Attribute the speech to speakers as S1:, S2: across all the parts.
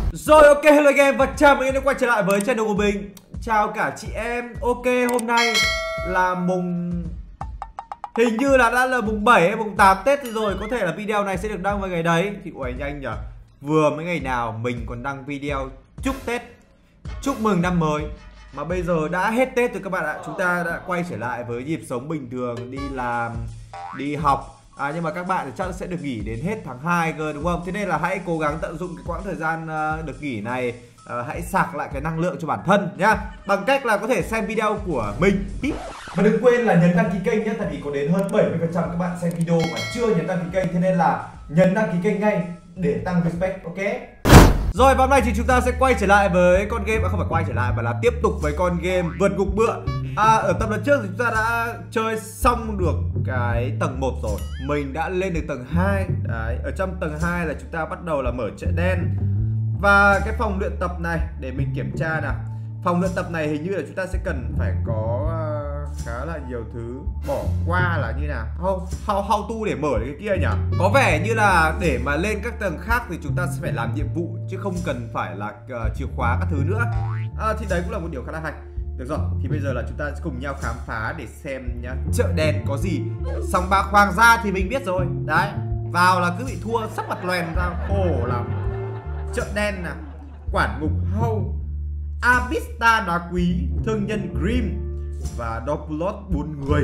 S1: Rồi ok, hello anh em và chào mừng anh em đã quay trở lại với channel của mình. Chào cả chị em. Ok, hôm nay là hình như là đã là mùng 7 hay mùng 8 Tết rồi. Có thể là video này sẽ được đăng vào ngày đấy. Thì ui nhanh nhở. Vừa mấy ngày nào mình còn đăng video chúc Tết, chúc mừng năm mới, mà bây giờ đã hết Tết rồi các bạn ạ. Chúng ta đã quay trở lại với nhịp sống bình thường, đi làm, đi học. Nhưng mà các bạn thì chắc sẽ được nghỉ đến hết tháng 2 cơ, đúng không? Thế nên là hãy cố gắng tận dụng cái quãng thời gian được nghỉ này, hãy sạc lại cái năng lượng cho bản thân nhá, bằng cách là có thể xem video của mình. Và đừng quên là nhấn đăng ký kênh nhé, tại vì có đến hơn 70% các bạn xem video mà chưa nhấn đăng ký kênh. Thế nên là nhấn đăng ký kênh ngay để tăng respect, ok? Rồi, và hôm nay thì chúng ta sẽ quay trở lại với con game, không phải quay trở lại mà là tiếp tục với con game vượt ngục bựa. Ở tập lần trước thì chúng ta đã chơi xong được cái tầng 1 rồi. Mình đã lên được tầng 2. Đấy, ở trong tầng 2 là chúng ta bắt đầu là mở chợ đen. Và cái phòng luyện tập này, để mình kiểm tra nào. Phòng luyện tập này hình như là chúng ta sẽ cần phải có khá là nhiều thứ. Bỏ qua là như nào? How to để mở cái kia nhỉ? Có vẻ như là để mà lên các tầng khác thì chúng ta sẽ phải làm nhiệm vụ, chứ không cần phải là chìa khóa các thứ nữa. Thì đấy cũng là một điều khá là hay. Được rồi, thì bây giờ là chúng ta sẽ cùng nhau khám phá để xem nhá, chợ đen có gì. Sòng bạc Hoàng gia thì mình biết rồi. Đấy, vào là cứ bị thua sắc mặt loèn ra, khổ lắm. Chợ đen nè, quản ngục Hâu, Abista đá quý, thương nhân Grim và Dopulot 4 người.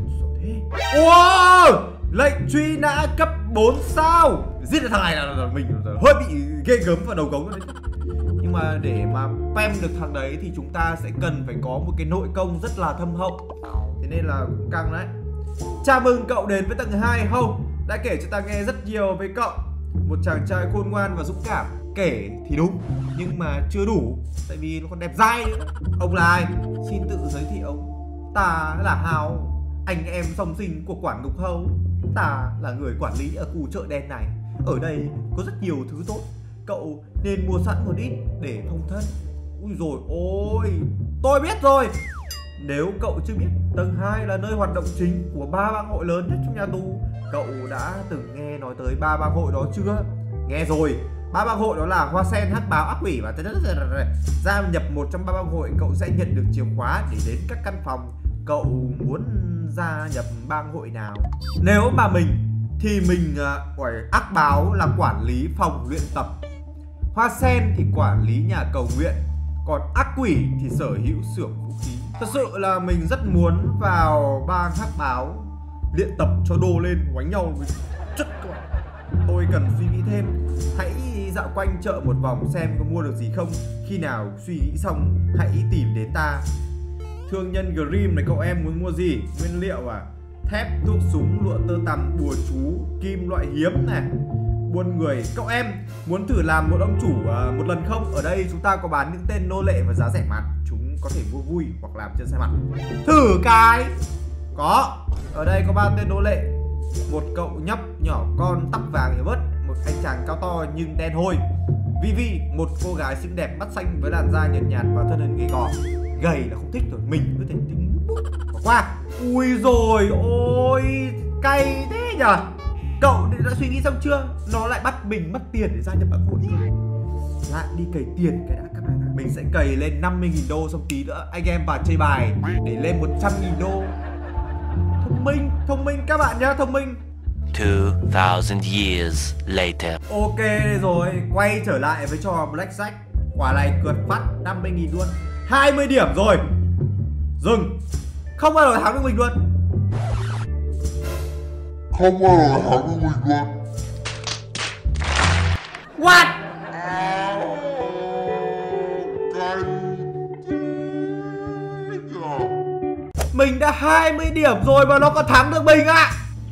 S1: Wow, lệnh truy nã cấp 4 sao. Giết được thằng này là mình hơi bị ghê gớm vào đầu gấu rồi đấy. Nhưng mà để mà pem được thằng đấy thì chúng ta sẽ cần phải có một cái nội công rất là thâm hậu. Thế nên là cũng căng đấy. Chào mừng cậu đến với tầng 2 Hâu. Đã kể cho ta nghe rất nhiều với cậu. Một chàng trai khôn ngoan và dũng cảm. Kể thì đúng, nhưng mà chưa đủ, tại vì nó còn đẹp dai nữa. Ông là ai? Xin tự giới thiệu. Ta là Hào, anh em song sinh của quản ngục Hâu. Ta là người quản lý ở khu chợ đen này. Ở đây có rất nhiều thứ tốt, cậu nên mua sẵn một ít để phong thân. Ui rồi ôi, tôi biết rồi. Nếu cậu chưa biết, tầng 2 là nơi hoạt động chính của 3 bang hội lớn nhất trong nhà tù. Cậu đã từng nghe nói tới 3 bang hội đó chưa? Nghe rồi. 3 bang hội đó là Hoa Sen, Hắc Báo, Ác Quỷ và gia nhập một trong 3 bang hội, cậu sẽ nhận được chìa khóa để đến các căn phòng. Cậu muốn gia nhập bang hội nào? Nếu mà mình thì mình Ác Báo là quản lý phòng luyện tập, Hoa Sen thì quản lý nhà cầu nguyện, còn Ác Quỷ thì sở hữu xưởng vũ khí. Thật sự là mình rất muốn vào bang Hắc Báo luyện tập cho đô lên đánh nhau với chất các bạn. Tôi cần suy nghĩ thêm. Hãy dạo quanh chợ một vòng xem có mua được gì không. Khi nào suy nghĩ xong hãy tìm đến ta. Thương nhân Grim này, cậu em muốn mua gì? Nguyên liệu à? Thép, thuốc súng, lụa tơ tằm, bùa chú, kim loại hiếm này. Buôn người, cậu em muốn thử làm một ông chủ một lần không? Ở đây chúng ta có bán những tên nô lệ và giá rẻ mạt. Chúng có thể mua vui hoặc làm chân sai mặt. Thử cái. Có. Ở đây có 3 tên nô lệ. Một cậu nhóc nhỏ con tóc vàng yếu bớt, một anh chàng cao to nhưng đen hôi, Vivi, một cô gái xinh đẹp mắt xanh với làn da nhợt nhạt và thân hình gầy gò. Gầy là không thích rồi, mình có thể tính bỏ qua. Ui rồi ôi, cay thế nhở. Cậu đã suy nghĩ xong chưa? Nó lại bắt mình mất tiền để gia nhập bang hội. Lại đi cày tiền cái đã các bạn ạ. Mình sẽ cày lên 50.000 đô, xong tí nữa anh em vào chơi bài để lên 100.000 đô. Thông minh các bạn nhá, thông minh.
S2: 2000 years later.
S1: Ok rồi, quay trở lại với trò Blackjack. Quả này cượt phát 50.000 luôn. 20 điểm rồi. Dừng. Không bao giờ thắng được mình luôn.
S3: Không bao giờ thắng được mình luôn.
S1: What? Mình đã 20 điểm rồi mà nó còn thắng được mình ạ.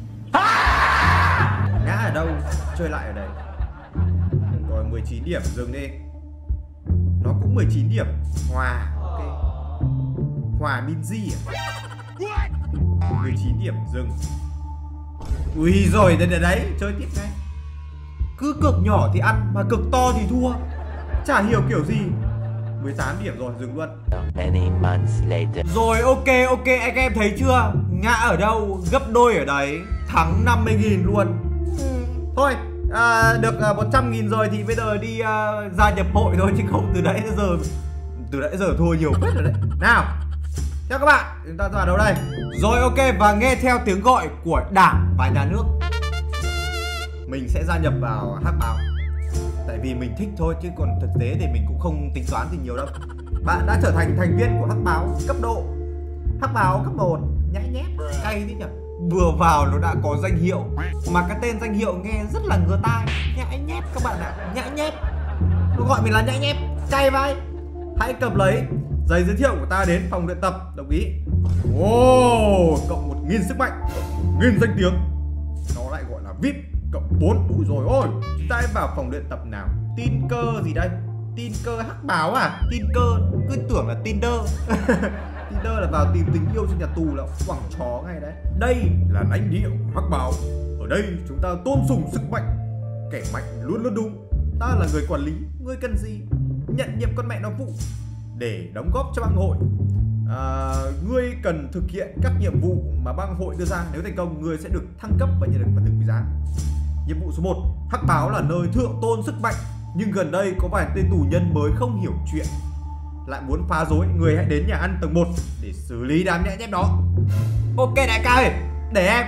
S1: Ngã ở đâu? Chơi lại ở đây. Rồi 19 điểm, dừng đi. Nó cũng 19 điểm. Hòa, ok. Hòa Minzy à? 19 điểm, dừng. Ui rồi, đấy, chơi tiếp ngay. Cứ cực nhỏ thì ăn, mà cực to thì thua. Chả hiểu kiểu gì. 18 điểm rồi, dừng luôn.
S2: Many months later.
S1: Rồi ok, anh em thấy chưa? Ngã ở đâu, gấp đôi ở đấy. Thắng 50.000 luôn. Thôi, Được 100.000 rồi thì bây giờ đi gia nhập hội thôi, chứ không từ nãy giờ thua nhiều phết rồi đấy. Nào, theo các bạn, chúng ta vào đâu đây? Rồi, ok, và nghe theo tiếng gọi của Đảng và Nhà nước, mình sẽ gia nhập vào Hắc Báo. Tại vì mình thích thôi, chứ còn thực tế thì mình cũng không tính toán gì nhiều đâu. Bạn đã trở thành thành viên của Hắc Báo cấp độ Hắc Báo cấp 1. Nhãi nhép, cay thế nhỉ. Vừa vào nó đã có danh hiệu, mà cái tên danh hiệu nghe rất là ngứa tai. Nhãi nhép các bạn ạ, nhãi nhép. Nó gọi mình là nhãi nhép, cay vai. Hãy cầm lấy giấy giới thiệu của ta đến phòng luyện tập. Đồng ý. Cộng 1000 sức mạnh, 1000 danh tiếng. Nó lại gọi là VIP cộng 4. Úi rồi ôi. Chúng ta vào phòng luyện tập nào. Tin cơ gì đây? Tin cơ Hắc Báo à? Tin cơ, cứ tưởng là Tinder. Tinder là vào tìm tình yêu trong nhà tù là quẳng chó ngay đấy. Đây là lãnh địa của Hắc Báo. Ở đây chúng ta tôn sùng sức mạnh. Kẻ mạnh luôn luôn đúng. Ta là người quản lý, ngươi cần gì? Nhận nhiệm con mẹ nó vụ để đóng góp cho bang hội. Ngươi cần thực hiện các nhiệm vụ mà bang hội đưa ra. Nếu thành công, ngươi sẽ được thăng cấp và nhận được phần thưởng quý giá. Nhiệm vụ số 1, Hắc Báo là nơi thượng tôn sức mạnh, nhưng gần đây có vài tên tù nhân mới không hiểu chuyện, lại muốn phá rối. Người hãy đến nhà ăn tầng 1 để xử lý đám nhãi nhép đó. Ok đại ca ơi, để em.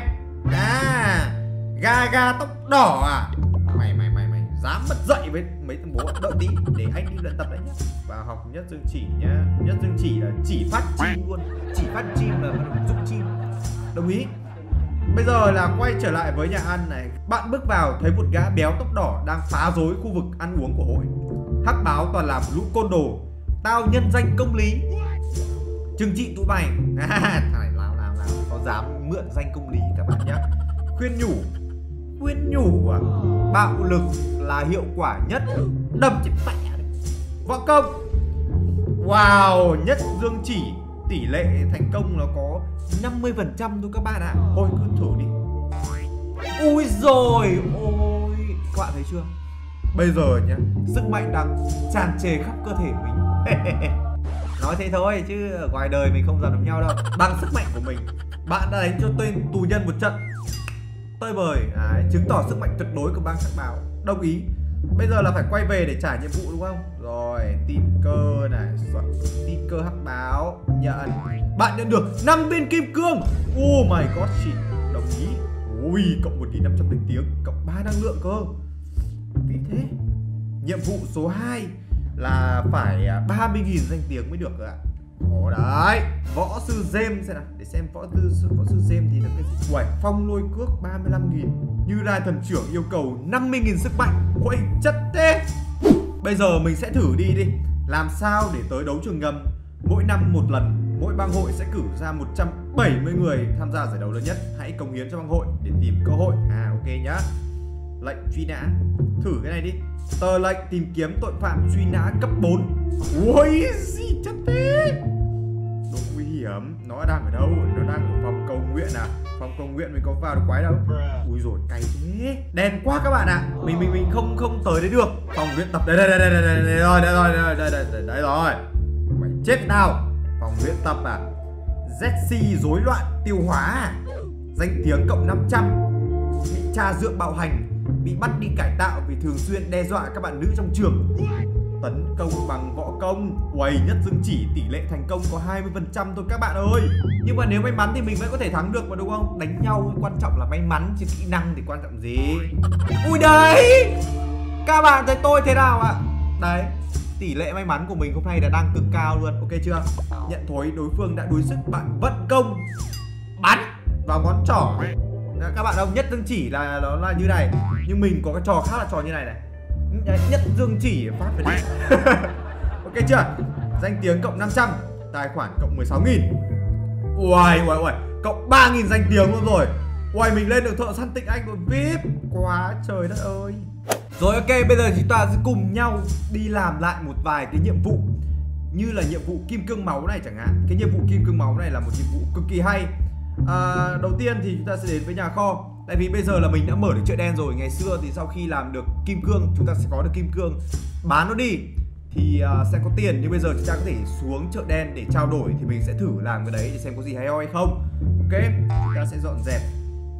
S1: Ga tóc đỏ à? Mày dám mất dậy với mấy thằng bố. Đợi tí để anh đi luyện tập đấy nhá. Và học nhất dương chỉ nhá. Nhất dương chỉ là chỉ phát chim luôn. Chỉ phát chim là dụng chim. Đồng ý. Bây giờ là quay trở lại với nhà ăn này. Bạn bước vào thấy một gã béo tóc đỏ đang phá rối khu vực ăn uống của hội. Hắc Báo toàn là một lũ côn đồ. Tao nhân danh công lý, trừng trị tụi mày. Thằng này lao có dám mượn danh công lý các bạn nhé. Khuyên nhủ à? Bạo lực là hiệu quả nhất. Đâm chết mẹ. Võ công. Wow, nhất dương chỉ tỷ lệ thành công nó có 50% thôi các bạn ạ. Thôi cứ thử đi. Ui rồi ôi, các bạn thấy chưa? Bây giờ nhá, sức mạnh đang tràn trề khắp cơ thể mình. Nói thế thôi chứ ở ngoài đời mình không dám đánh nhau đâu. Bằng sức mạnh của mình, bạn đã đánh cho tên tù nhân một trận tơi bời. Chứng tỏ sức mạnh tuyệt đối của bang Hắc Báo. Đồng ý. Bây giờ là phải quay về để trả nhiệm vụ đúng không? Rồi, tin cơ này. Tin cơ Hắc Báo. Nhận. Bạn nhận được 5 viên kim cương. Oh my god, chị. Đồng ý. Ui, cộng 1500 danh tiếng, cộng 3 năng lượng cơ. Vì thế. Nhiệm vụ số 2 là phải 30.000 danh tiếng mới được ạ. Ồ đấy, võ sư Gem xem nào, để xem võ sư Gem thì được cái gì. Uầy, phong lôi cước 35.000. Như Lai thần trưởng yêu cầu 50.000 sức mạnh. Ôi chất thế. Bây giờ mình sẽ thử đi. Làm sao để tới đấu trường ngầm. Mỗi năm một lần, mỗi bang hội sẽ cử ra 170 người tham gia giải đấu lớn nhất. Hãy cống hiến cho bang hội để tìm cơ hội. Ok nhá. Lệnh truy nã. Thử cái này đi. Tờ lệnh tìm kiếm tội phạm truy nã cấp 4. Ui gì chất thế. Độ nguy hiểm. Nó đang ở đâu? Nó đang ở phòng cầu nguyện à? Phòng cầu nguyện mình có vào được quái đâu. Ui rồi cay thế. Đen quá các bạn ạ. Mình không tới đấy được. Phòng luyện tập đây rồi. Mày chết nào. Phòng luyện tập à? Jesse rối loạn tiêu hóa à? Danh tiếng cộng 500. Bị tra dưỡng bạo hành, bị bắt đi cải tạo vì thường xuyên đe dọa các bạn nữ trong trường. Tấn công bằng võ công. Uầy, nhất dương chỉ tỷ lệ thành công có 20% thôi các bạn ơi. Nhưng mà nếu may mắn thì mình mới có thể thắng được mà đúng không? Đánh nhau quan trọng là may mắn chứ kỹ năng thì quan trọng gì. Ui đấy. Các bạn thấy tôi thế nào ạ? Đấy, tỷ lệ may mắn của mình hôm nay là đang cực cao luôn. Ok chưa? Nhận thối đối phương đã đuối sức, bạn vận công bắn vào ngón trỏ. Các bạn không, nhất dương chỉ là nó là như này, nhưng mình có cái trò khác là trò như này này. Nhất dương chỉ phát về đây. Ok chưa? Danh tiếng cộng 500, tài khoản cộng 16.000. Uầy, cộng 3.000 danh tiếng luôn rồi. Uầy, mình lên được thợ săn tịnh anh rồi, VIP quá trời đất ơi. Rồi ok, bây giờ chúng ta sẽ cùng nhau đi làm lại một vài cái nhiệm vụ. Như là nhiệm vụ kim cương máu này chẳng hạn. Cái nhiệm vụ kim cương máu này là một nhiệm vụ cực kỳ hay. Đầu tiên thì chúng ta sẽ đến với nhà kho. Tại vì bây giờ là mình đã mở được chợ đen rồi. Ngày xưa thì sau khi làm được kim cương, chúng ta sẽ có được kim cương, bán nó đi thì sẽ có tiền. Nhưng bây giờ chúng ta có thể xuống chợ đen để trao đổi. Thì mình sẽ thử làm cái đấy để xem có gì hay ho hay không. Ok, chúng ta sẽ dọn dẹp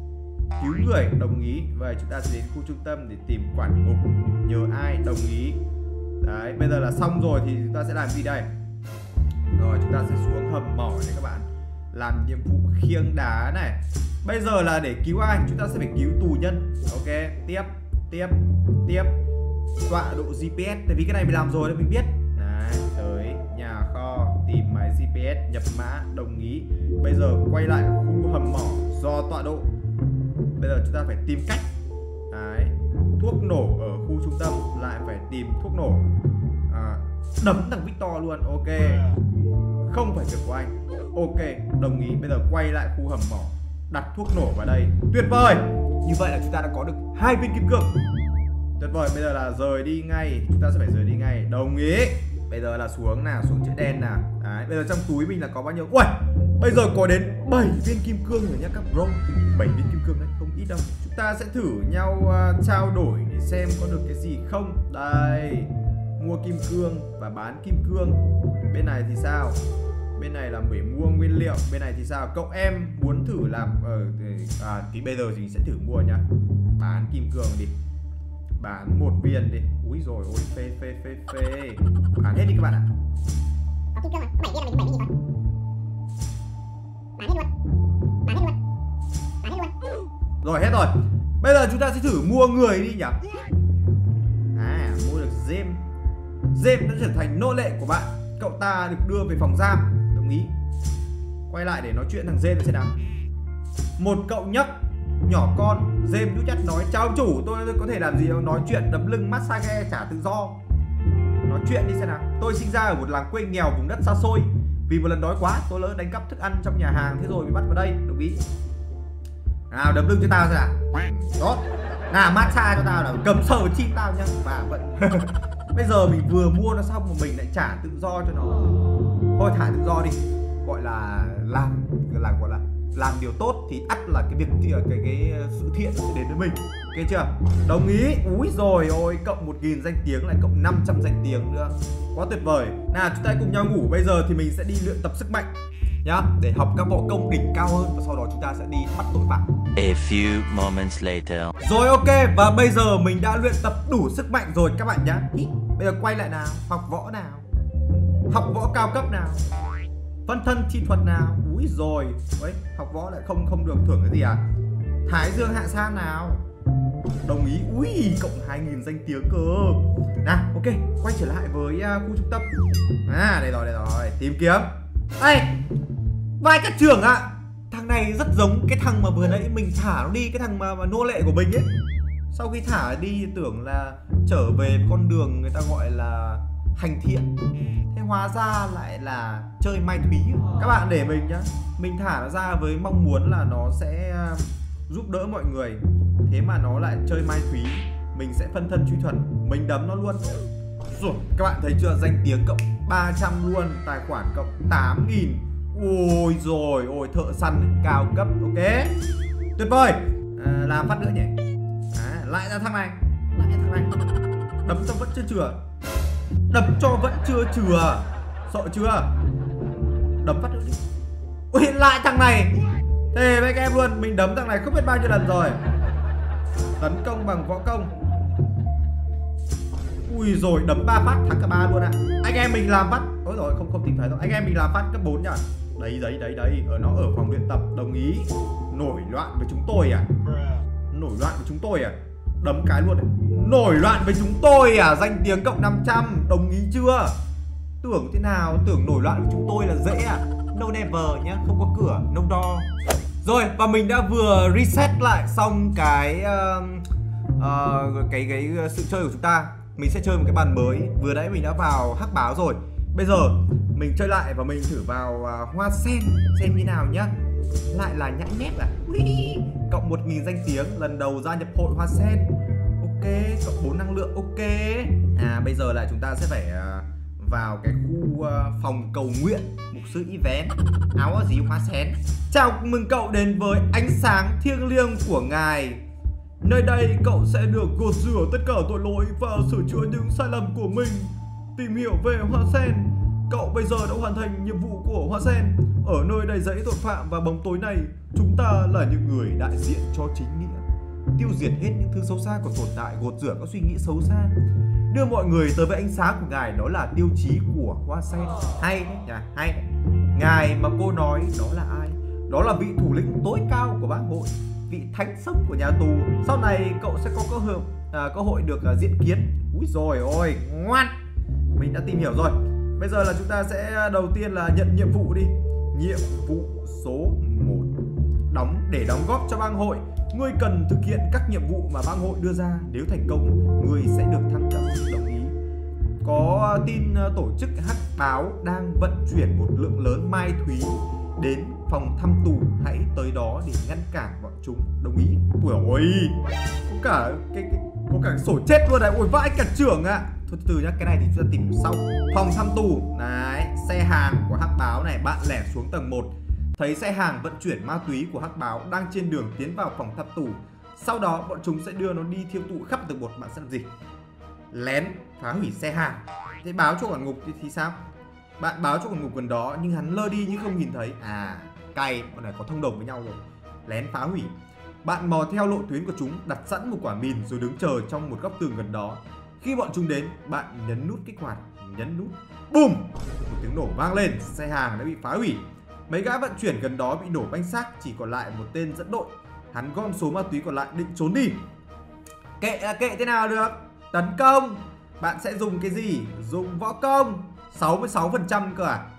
S1: Cứu người, đồng ý. Vậy chúng ta sẽ đến khu trung tâm để tìm quản ngục. Nhờ ai, đồng ý. Đấy, bây giờ là xong rồi thì chúng ta sẽ làm gì đây? Rồi, chúng ta sẽ xuống hầm mỏ này các bạn. Làm nhiệm vụ khiêng đá này. Bây giờ là để cứu ai? Chúng ta sẽ phải cứu tù nhân. Ok, tiếp. Tọa độ GPS, tại vì cái này mình làm rồi nên mình biết. Đấy, tới nhà kho, tìm máy GPS, nhập mã, đồng ý. Bây giờ quay lại khu hầm mỏ do tọa độ. Bây giờ chúng ta phải tìm cách. Đấy, thuốc nổ ở khu trung tâm, lại phải tìm thuốc nổ. Đấm thằng Victor luôn, ok. Không phải việc của anh. Ok, đồng ý. Bây giờ quay lại khu hầm mỏ, đặt thuốc nổ vào đây. Tuyệt vời. Như vậy là chúng ta đã có được 2 viên kim cương. Tuyệt vời, bây giờ là rời đi ngay. Chúng ta sẽ phải rời đi ngay, đồng ý. Bây giờ là xuống nào, xuống chữ đen nào. Đấy, bây giờ trong túi mình là có bao nhiêu? Ui, bây giờ có đến 7 viên kim cương rồi nhá các bro. 7 viên kim cương đấy, không ít đâu. Chúng ta sẽ thử nhau trao đổi để xem có được cái gì không. Đây, mua kim cương và bán kim cương. Bên này thì sao? Bên này là để mua nguyên liệu. Bên này thì sao? Cậu em muốn thử làm thì bây giờ thì mình sẽ thử mua nhá. Bán kim cương đi. Bán 1 viên đi. Úi rồi ôi, phê. Bán hết đi các bạn ạ.
S4: Có kim cương mà, 7 viên là mình 7 viên gì thôi. Bán hết luôn.
S1: Rồi hết rồi. Bây giờ chúng ta sẽ thử mua người đi nhỉ. Mua được James. James đã trở thành nô lệ của bạn. Cậu ta được đưa về phòng giam. Đồng ý. Quay lại để nói chuyện thằng James sẽ nào. Một cậu nhóc nhỏ con. James nhút nhát nói: chào chủ, tôi có thể làm gì đâu. Nói chuyện, đấm lưng, massage, trả tự do. Nói chuyện đi xem nào. Tôi sinh ra ở một làng quê nghèo vùng đất xa xôi. Vì một lần đói quá, tôi lỡ đánh cắp thức ăn trong nhà hàng, thế rồi bị bắt vào đây. Đồng ý. Nào, đấm lưng cho tao xem nào. Tốt. Nào, massage cho tao nào. Cầm sờ chim tao nhá. Và vẫn bây giờ mình vừa mua nó xong mà mình lại trả tự do cho nó. Thôi thả tự do đi. Gọi là làm điều tốt thì ắt là cái việc cái sự thiện sẽ đến với mình. Ok chưa? Đồng ý. Úi rồi ôi, cộng 1000 danh tiếng lại cộng 500 danh tiếng nữa. Quá tuyệt vời. Nào, chúng ta cùng nhau ngủ. Bây giờ thì mình sẽ đi luyện tập sức mạnh nhá, để học các võ công đỉnh cao hơn và sau đó chúng ta sẽ đi bắt tội phạm.
S2: A few moments later.
S1: Rồi ok, và bây giờ mình đã luyện tập đủ sức mạnh rồi các bạn nhá. Bây giờ quay lại nào, học võ nào. Học võ cao cấp nào. Phân thân chi thuật nào. Úi rồi. Đấy, học võ lại không được thưởng cái gì à? Thái Dương hạ san nào. Đồng ý. Ui, cộng 2000 danh tiếng cơ. Nào, ok, quay trở lại với khu trung tâm. Đây rồi. Tìm kiếm. Đây, vai các trưởng ạ. Thằng này rất giống cái thằng mà vừa nãy mình thả nó đi, cái thằng mà nô lệ của mình ấy. Sau khi thả đi tưởng là trở về con đường người ta gọi là hành thiện, thế hóa ra lại là chơi mai thúy. Các bạn để mình nhá, mình thả nó ra với mong muốn là nó sẽ giúp đỡ mọi người, thế mà nó lại chơi mai thúy. Mình sẽ phân thân truy thuật, mình đấm nó luôn. Rồi, các bạn thấy chưa? Danh tiếng cộng 300 luôn, tài khoản cộng 8000. Ôi rồi ôi, thợ săn cao cấp. Ok, tuyệt vời. Làm phát nữa nhỉ. Lại ra thằng này. Đấm cho vẫn chưa chừa. Sợ chưa? Đấm phát nữa đi. Ui, lại thằng này. Thế với các em luôn, mình đấm thằng này không biết bao nhiêu lần rồi. Tấn công bằng võ công. Ui rồi, đấm 3 phát thắng cả 3 luôn ạ. Anh em mình làm phát. Ôi rồi, không tìm thấy đâu. Anh em mình làm phát cấp 4 nhỉ. Đấy, nó ở phòng luyện tập. Đồng ý. Nổi loạn với chúng tôi à? Đấm cái luôn đấy. Nổi loạn với chúng tôi à? Danh tiếng cộng 500. Đồng ý chưa? Tưởng thế nào? Tưởng nổi loạn với chúng tôi là dễ à? No never nhá, không có cửa, no door. Rồi, và mình đã vừa reset lại xong cái sự chơi của chúng ta. Mình sẽ chơi một cái bàn mới. Vừa nãy mình đã vào hắc báo rồi. Bây giờ mình chơi lại và mình thử vào hoa sen xem như nào nhá. Lại là nhãn nhép à? Cộng 1000 danh tiếng, lần đầu gia nhập hội hoa sen. Ok, cộng 4 năng lượng. Ok. Bây giờ là chúng ta sẽ phải vào cái khu phòng cầu nguyện, mục sư event. Áo gì hoa sen. Chào mừng cậu đến với ánh sáng thiêng liêng của ngài. Nơi đây cậu sẽ được gột rửa tất cả tội lỗi và sửa chữa những sai lầm của mình. Tìm hiểu về hoa sen, Cậu bây giờ đã hoàn thành nhiệm vụ của Hoa Sen. Ở nơi đầy rẫy tội phạm và bóng tối này, chúng ta là những người đại diện cho chính nghĩa, tiêu diệt hết những thứ xấu xa còn tồn tại, gột rửa các suy nghĩ xấu xa, đưa mọi người tới với ánh sáng của ngài. Đó là tiêu chí của Hoa Sen. Hay đấy nhỉ, hay đấy. Ngài mà cô nói đó là ai? Đó là vị thủ lĩnh tối cao của bang hội, vị thánh sống của nhà tù. Sau này cậu sẽ có cơ hội được diện kiến. Úi rồi ôi, ngoan. Mình đã tìm hiểu rồi. Bây giờ là chúng ta sẽ đầu tiên là nhận nhiệm vụ đi. Nhiệm vụ số 1. Để đóng góp cho bang hội, ngươi cần thực hiện các nhiệm vụ mà bang hội đưa ra. Nếu thành công, ngươi sẽ được thăng cấp. Đồng ý. Có tin tổ chức Hắc Báo đang vận chuyển một lượng lớn mai thúy đến phòng thăm tù. Hãy tới đó để ngăn cản bọn chúng. Đồng ý. Ui ôi, có cả sổ chết luôn này. Ôi vãi cả trưởng ạ. Thôi từ nhá, cái này thì chúng ta tìm sau. Phòng thăm tù. Đấy, xe hàng của Hắc Báo này. Bạn lẻn xuống tầng 1, thấy xe hàng vận chuyển ma túy của Hắc Báo đang trên đường tiến vào phòng thăm tù. Sau đó bọn chúng sẽ đưa nó đi thiêu tụ khắp tầng 1. Bạn sẽ làm gì? Lén phá hủy xe hàng. Thế báo cho quản ngục thì sao? Bạn báo cho quản ngục gần đó nhưng hắn lơ đi nhưng không nhìn thấy. À, cay, bọn này có thông đồng với nhau rồi. Lén phá hủy. Bạn mò theo lộ tuyến của chúng, đặt sẵn một quả mìn rồi đứng chờ trong một góc tường gần đó. Khi bọn chúng đến, bạn nhấn nút kích hoạt. Nhấn nút. Bùm! Một tiếng nổ vang lên, xe hàng đã bị phá hủy. Mấy gã vận chuyển gần đó bị nổ banh xác, chỉ còn lại một tên dẫn đội. Hắn gom số ma túy còn lại định trốn đi. Kệ thế nào được. Tấn công. Bạn sẽ dùng cái gì? Dùng võ công. 66% cơ à?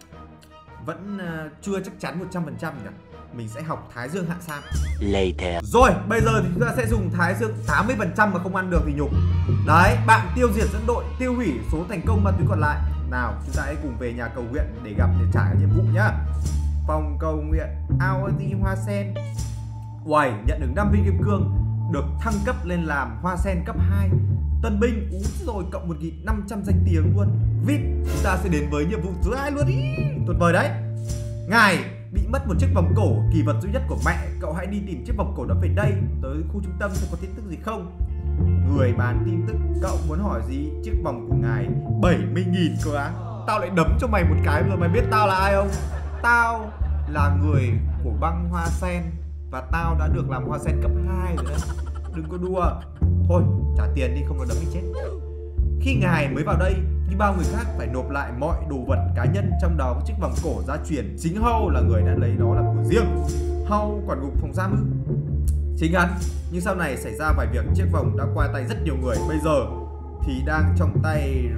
S1: Vẫn chưa chắc chắn 100% nhỉ. Mình sẽ học Thái Dương Hạ Sam.
S2: Later.
S1: Rồi, bây giờ thì chúng ta sẽ dùng Thái Dương 80% mà không ăn được thì nhục. Đấy, bạn tiêu diệt dẫn đội, tiêu hủy số thành công ma túy còn lại. Nào, chúng ta hãy cùng về nhà cầu nguyện để trả nhiệm vụ nhá. Phòng cầu nguyện Audi Hoa Sen. Uầy, nhận được 5 viên kim cương, được thăng cấp lên làm Hoa Sen cấp 2. Tân binh, úi rồi, cộng 1500 danh tiếng luôn. VIP, chúng ta sẽ đến với nhiệm vụ thứ 2 luôn ý. Tuyệt vời đấy. Ngài bị mất một chiếc vòng cổ, kỳ vật duy nhất của mẹ. Cậu hãy đi tìm chiếc vòng cổ đó về đây. Tới khu trung tâm sẽ có tin tức gì không? Người bán tin tức, cậu muốn hỏi gì? Chiếc vòng của ngài 70.000 cơ á. Tao lại đấm cho mày một cái rồi. Mày biết tao là ai không? Tao là người của băng Hoa Sen, và tao đã được làm Hoa Sen cấp 2 rồi đấy. Đừng có đùa. Thôi, trả tiền đi, không là đấm đi chết. Khi ngài mới vào đây, như bao người khác phải nộp lại mọi đồ vật cá nhân, trong đó có chiếc vòng cổ gia truyền. Chính Hâu là người đã lấy đó làm của riêng. Hâu quản ngục phòng giam ư? Chính hắn. Nhưng sau này xảy ra vài việc, chiếc vòng đã qua tay rất nhiều người. Bây giờ thì đang trong tay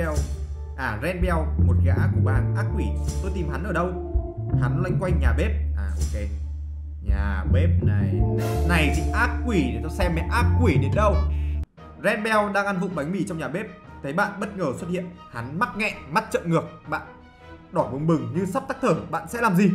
S1: Renbel, một gã của bang ác quỷ. Tôi tìm hắn ở đâu? Hắn loanh quanh nhà bếp. À ok, nhà bếp này thì ác quỷ, để tôi xem mày ác quỷ đến đâu. Renbel đang ăn vụng bánh mì trong nhà bếp, thấy bạn bất ngờ xuất hiện. Hắn mắc nghẹn, mắt trợn ngược. Bạn đỏ bừng bừng như sắp tắc thở. Bạn sẽ làm gì?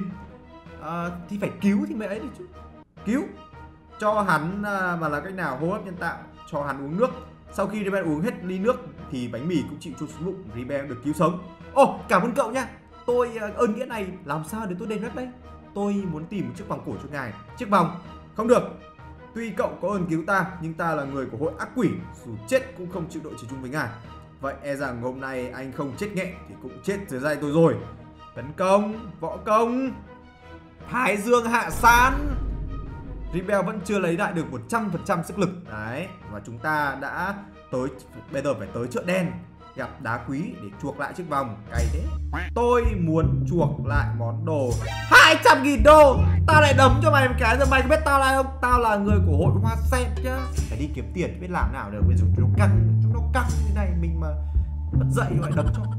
S1: Thì phải cứu thì mới ấy đi chứ. Cứu. Cho hắn mà là cách nào? Hô hấp nhân tạo. Cho hắn uống nước. Sau khi Rebel uống hết ly nước thì bánh mì cũng chịu trôi xuống bụng. Rebel được cứu sống. Ồ, cảm ơn cậu nha. Tôi ơn nghĩa này làm sao để tôi đền đáp đây? Tôi muốn tìm một chiếc vòng cổ cho ngài. Chiếc vòng? Không được. Tuy cậu có ơn cứu ta, nhưng ta là người của hội ác quỷ, dù chết cũng không chịu đội chỉ chung với ngài. Vậy e rằng hôm nay anh không chết nghẹn thì cũng chết dưới tay tôi rồi. Tấn công, võ công, Thái Dương Hạ San. Rebel vẫn chưa lấy lại được 100% sức lực. Đấy, và chúng ta đã bây giờ phải tới chợ đen, gặp đá quý để chuộc lại chiếc vòng. Cay thế. Tôi muốn chuộc lại món đồ 200.000 đô. Tao lại đấm cho mày một cái rồi. Mày có biết tao là ai không? Tao là người của hội Hoa Sen chứ. Phải đi kiếm tiền, biết làm nào được. Bây giờ chúng nó căng như này, mình mà bật dậy lại đấm cho.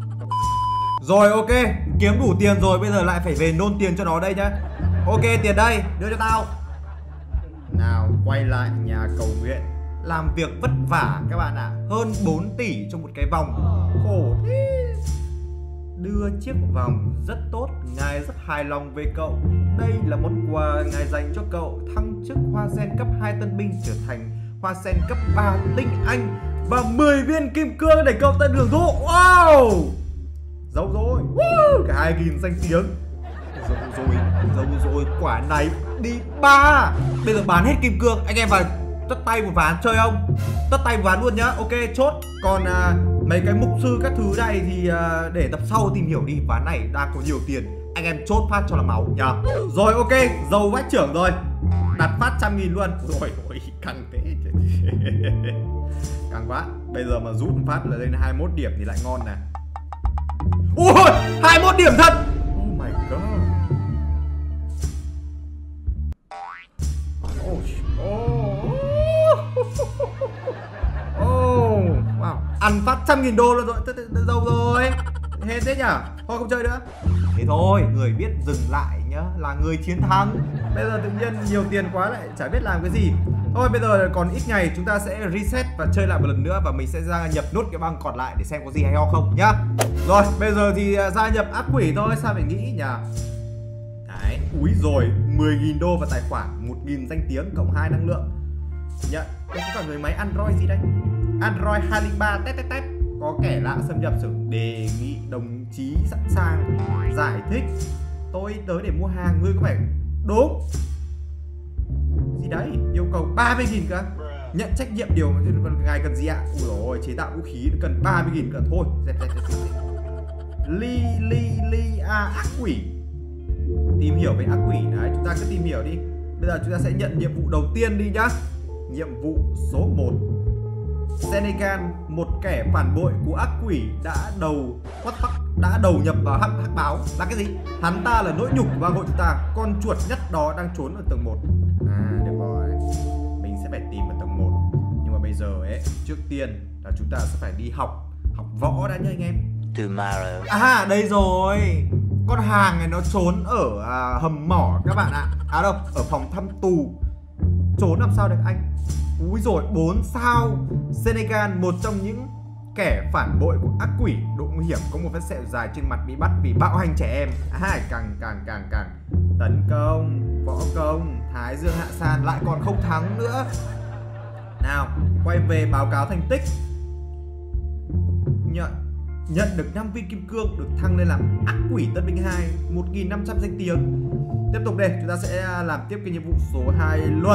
S1: Rồi ok, kiếm đủ tiền rồi, bây giờ lại phải về nôn tiền cho nó đây nhá. Ok, tiền đây, đưa cho tao. Nào, quay lại nhà cầu nguyện. Làm việc vất vả các bạn ạ. Hơn 4 tỷ trong một cái vòng. Khổ thế. Đưa chiếc vòng rất tốt. Ngài rất hài lòng về cậu. Đây là món quà ngài dành cho cậu. Thăng chức Hoa Sen cấp 2 tân binh trở thành Hoa Sen cấp 3 tinh anh. Và 10 viên kim cương để cậu tận hưởng thụ. Wow, giàu rồi. Cả 2.000 danh tiếng. Giàu rồi, quả này đi 3. Bây giờ bán hết kim cương, anh em vào tất tay một ván chơi không? Tất tay một ván luôn nhá. Ok, chốt. Còn mấy cái mục sư các thứ này thì để tập sau tìm hiểu đi. Ván này đang có nhiều tiền, anh em chốt phát cho là máu nhá. Rồi ok, dầu vách trưởng rồi, đặt phát 100.000 luôn. Rồi ôi căng thế. Căng quá. Bây giờ mà rút phát là lên 21 điểm thì lại ngon nè. Ôi 21 điểm thật. Oh my god. Wow. Ăn phát 100.000 đô luôn rồi. Giàu rồi. Hết thế nhỉ? Thôi không chơi nữa. Thế thôi, người biết dừng lại nhá là người chiến thắng. Bây giờ tự nhiên nhiều tiền quá lại chả biết làm cái gì. Thôi bây giờ còn ít ngày chúng ta sẽ reset và chơi lại một lần nữa. Và mình sẽ gia nhập nốt cái băng còn lại để xem có gì hay ho không nhá. Rồi bây giờ thì gia nhập ác quỷ thôi. Sao phải nghĩ nhỉ? Đấy, úi rồi 10.000 đô vào tài khoản, 1.000 danh tiếng cộng 2 năng lượng. Nhận, có cả người máy Android gì đây? Android 203 tép tép tép. Có kẻ lạ xâm nhập sử đề nghị đồng chí sẵn sàng giải thích. Tôi tới để mua hàng, ngươi có phải đúng gì đấy? Yêu cầu 30.000 cơ. Nhận trách nhiệm điều ngài cần gì ạ? Ui dồi ôi, chế tạo vũ khí cần 30.000 cơ. Thôi dẹp. Ác quỷ. Tìm hiểu về ác quỷ. Đấy, chúng ta cứ tìm hiểu đi. Bây giờ chúng ta sẽ nhận nhiệm vụ đầu tiên đi nhá. Nhiệm vụ số 1. Senegal, một kẻ phản bội của ác quỷ đã đầu nhập vào hắc báo. Là cái gì? Hắn ta là nỗi nhục của bang hội chúng ta. Con chuột nhất đó đang trốn ở tầng 1. À được rồi, mình sẽ phải tìm ở tầng 1. Nhưng mà bây giờ ấy, trước tiên là chúng ta sẽ phải đi học võ đã nha anh em.
S2: Tomorrow.
S1: À đây rồi. Con hàng này nó trốn ở hầm mỏ các bạn ạ. À đâu, ở phòng thăm tù. Trốn làm sao được anh? Úi rồi 4 sao. Senegal, một trong những kẻ phản bội của ác quỷ, độ nguy hiểm, có một vết sẹo dài trên mặt, bị bắt vì bạo hành trẻ em. Càng tấn công, võ công, Thái Dương Hạ San lại còn không thắng nữa. Nào, quay về báo cáo thành tích. Nhận được 5 viên kim cương, được thăng lên làm ác quỷ tân binh 2, 1.500 danh tiếng. Tiếp tục đây, chúng ta sẽ làm tiếp cái nhiệm vụ số 2 luôn.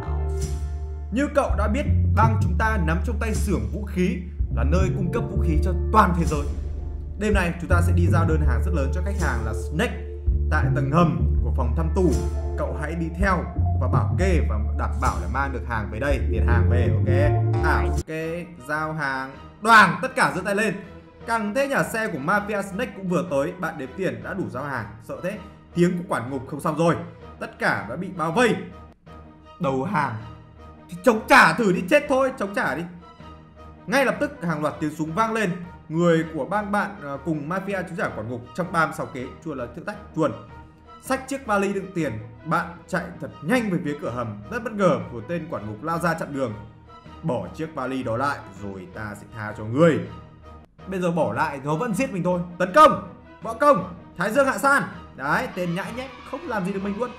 S1: Như cậu đã biết, bang chúng ta nắm trong tay xưởng vũ khí, là nơi cung cấp vũ khí cho toàn thế giới. Đêm nay chúng ta sẽ đi giao đơn hàng rất lớn cho khách hàng là Snake tại tầng hầm của phòng thăm tù. Cậu hãy đi theo và bảo kê và đảm bảo là mang được hàng về đây, tiền hàng về, ok? Ok, giao hàng. Đoàn, tất cả giơ tay lên. Càng thế nhà xe của Mafia Snake cũng vừa tới, bạn đếm tiền đã đủ giao hàng. Sợ thế, tiếng của quản ngục không xong rồi. Tất cả đã bị bao vây. Đầu hàng thì chống trả thử đi, chết thôi, chống trả đi. Ngay lập tức hàng loạt tiếng súng vang lên. Người của bang bạn cùng Mafia chống trả quản ngục trong 36 kế. Chuồn là thử thách, chuồn. Xách chiếc vali đựng tiền, bạn chạy thật nhanh về phía cửa hầm. Rất bất ngờ, của tên quản ngục lao ra chặn đường. Bỏ chiếc vali đó lại rồi ta sẽ tha cho ngươi. Bây giờ bỏ lại nó vẫn giết mình thôi. Tấn công, võ công, Thái Dương Hạ San. Đấy, tên nhãi nhách không làm gì được mình luôn.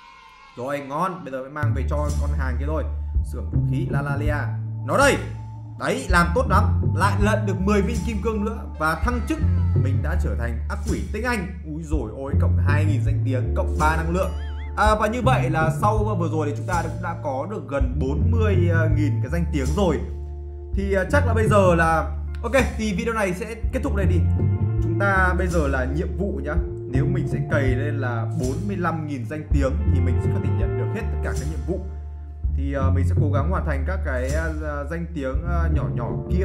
S1: Rồi ngon, bây giờ mới mang về cho con hàng kia thôi. Xưởng vũ khí Lalalia. Nó đây. Đấy, làm tốt lắm. Lại lận được 10 viên kim cương nữa và thăng chức. Mình đã trở thành ác quỷ tinh anh. Úi rồi ôi, cộng 2.000 danh tiếng, cộng 3 năng lượng. Và như vậy là sau vừa rồi thì chúng ta đã có được gần 40.000 cái danh tiếng rồi. Thì chắc là bây giờ là ok, thì video này sẽ kết thúc đây đi. Chúng ta bây giờ là nhiệm vụ nhá. Nếu mình sẽ cày lên là 45.000 danh tiếng thì mình sẽ có thể nhận được hết tất cả các nhiệm vụ. Thì mình sẽ cố gắng hoàn thành các cái danh tiếng nhỏ nhỏ kia.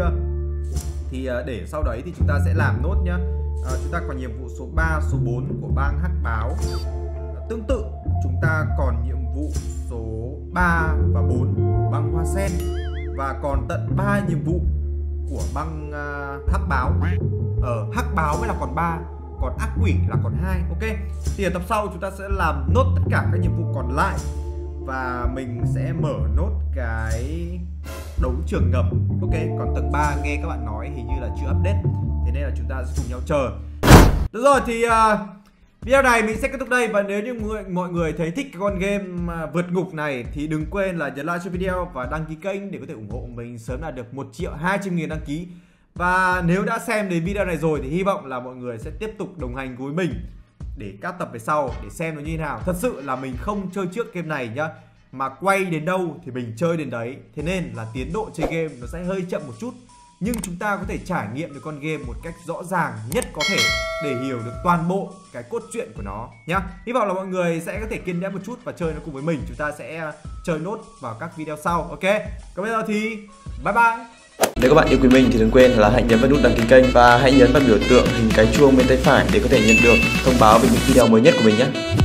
S1: Thì để sau đấy thì chúng ta sẽ làm nốt nhá. Chúng ta còn nhiệm vụ số 3, số 4 của bang Hắc Báo. Tương tự chúng ta còn nhiệm vụ số 3 và 4 của bang Hoa Sen. Và còn tận 3 nhiệm vụ của băng Hắc Báo. Ở Hắc Báo mới là còn 3, còn ác quỷ là còn 2. Ok, thì ở tập sau chúng ta sẽ làm nốt tất cả các nhiệm vụ còn lại. Và mình sẽ mở nốt cái đấu trường ngầm. Ok, còn tầng 3 nghe các bạn nói hình như là chưa update, thế nên là chúng ta sẽ cùng nhau chờ. Được rồi, thì video này mình sẽ kết thúc đây. Và nếu như mọi người thấy thích cái con game vượt ngục này thì đừng quên là nhấn like cho video và đăng ký kênh để có thể ủng hộ mình sớm đạt được 1.200.000 đăng ký. Và nếu đã xem đến video này rồi thì hy vọng là mọi người sẽ tiếp tục đồng hành với mình để các tập về sau để xem nó như thế nào. Thật sự là mình không chơi trước game này nhá, mà quay đến đâu thì mình chơi đến đấy. Thế nên là tiến độ chơi game nó sẽ hơi chậm một chút. nhưng chúng ta có thể trải nghiệm được con game một cách rõ ràng nhất có thể để hiểu được toàn bộ cái cốt truyện của nó nhá. Hy vọng là mọi người sẽ có thể kiên nhẫn một chút và chơi nó cùng với mình. Chúng ta sẽ chơi nốt vào các video sau. Ok, còn bây giờ thì bye bye.
S5: Nếu các bạn yêu quý mình thì đừng quên là hãy nhấn vào nút đăng ký kênh và hãy nhấn vào biểu tượng hình cái chuông bên tay phải để có thể nhận được thông báo về những video mới nhất của mình nhé.